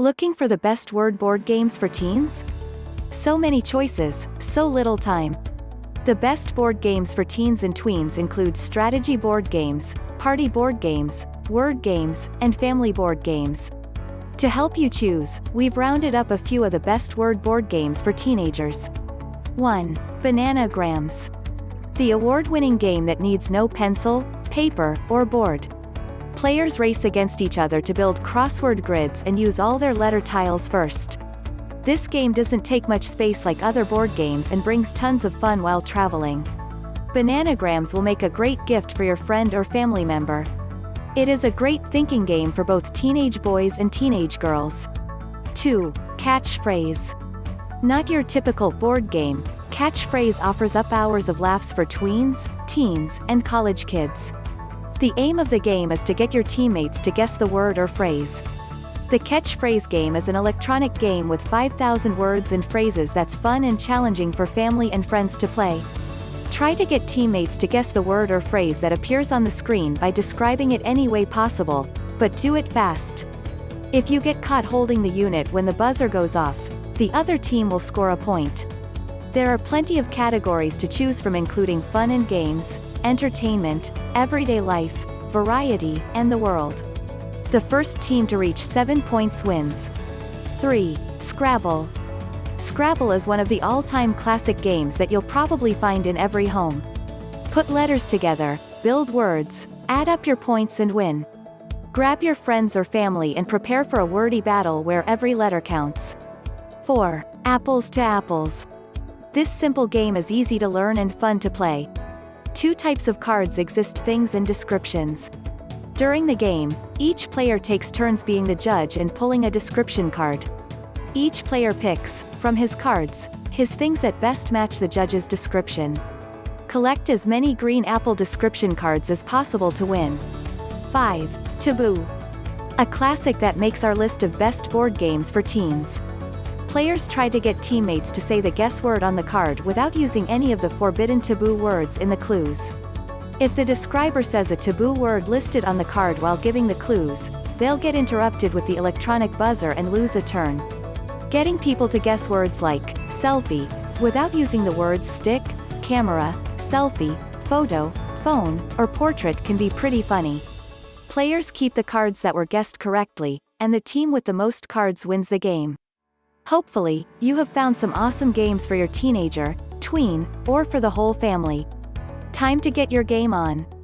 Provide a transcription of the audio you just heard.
Looking for the best word board games for teens? So many choices, so little time. The best board games for teens and tweens include strategy board games, party board games, word games, and family board games. To help you choose, we've rounded up a few of the best word board games for teenagers. 1. Bananagrams. The award-winning game that needs no pencil, paper, or board. Players race against each other to build crossword grids and use all their letter tiles first. This game doesn't take much space like other board games and brings tons of fun while traveling. Bananagrams will make a great gift for your friend or family member. It is a great thinking game for both teenage boys and teenage girls. 2. Catchphrase. Not your typical board game, Catchphrase offers up hours of laughs for tweens, teens, and college kids. The aim of the game is to get your teammates to guess the word or phrase. The Catchphrase game is an electronic game with 5,000 words and phrases that's fun and challenging for family and friends to play. Try to get teammates to guess the word or phrase that appears on the screen by describing it any way possible, but do it fast. If you get caught holding the unit when the buzzer goes off, the other team will score a point. There are plenty of categories to choose from, including fun and games, entertainment, everyday life, variety, and the world. The first team to reach 7 points wins. 3. Scrabble. Scrabble is one of the all-time classic games that you'll probably find in every home. Put letters together, build words, add up your points and win. Grab your friends or family and prepare for a wordy battle where every letter counts. 4. Apples to Apples. This simple game is easy to learn and fun to play. 2 types of cards exist: things and descriptions. During the game, each player takes turns being the judge and pulling a description card. Each player picks, from his cards, his things that best match the judge's description. Collect as many green apple description cards as possible to win. 5. Taboo. A classic that makes our list of best board games for teens. Players try to get teammates to say the guess word on the card without using any of the forbidden taboo words in the clues. If the describer says a taboo word listed on the card while giving the clues, they'll get interrupted with the electronic buzzer and lose a turn. Getting people to guess words like selfie without using the words stick, camera, selfie, photo, phone, or portrait can be pretty funny. Players keep the cards that were guessed correctly, and the team with the most cards wins the game. Hopefully, you have found some awesome games for your teenager, tween, or for the whole family. Time to get your game on.